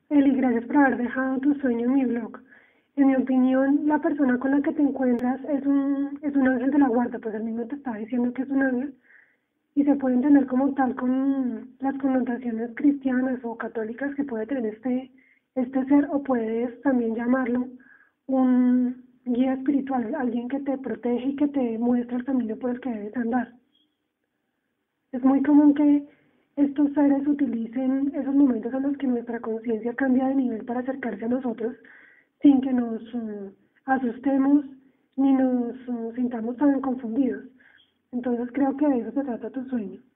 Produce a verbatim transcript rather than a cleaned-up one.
Eli, gracias por haber dejado tu sueño en mi blog. En mi opinión, la persona con la que te encuentras es un, es un ángel de la guarda, pues el mismo te estaba diciendo que es un ángel y se puede entender como tal con las connotaciones cristianas o católicas que puede tener este, este ser, o puedes también llamarlo un guía espiritual, alguien que te protege y que te muestra el camino por el que debes andar. Es muy común que estos seres utilicen esos momentos en los que nuestra conciencia cambia de nivel para acercarse a nosotros sin que nos uh, asustemos ni nos uh, sintamos tan confundidos. Entonces creo que de eso se trata tu sueño.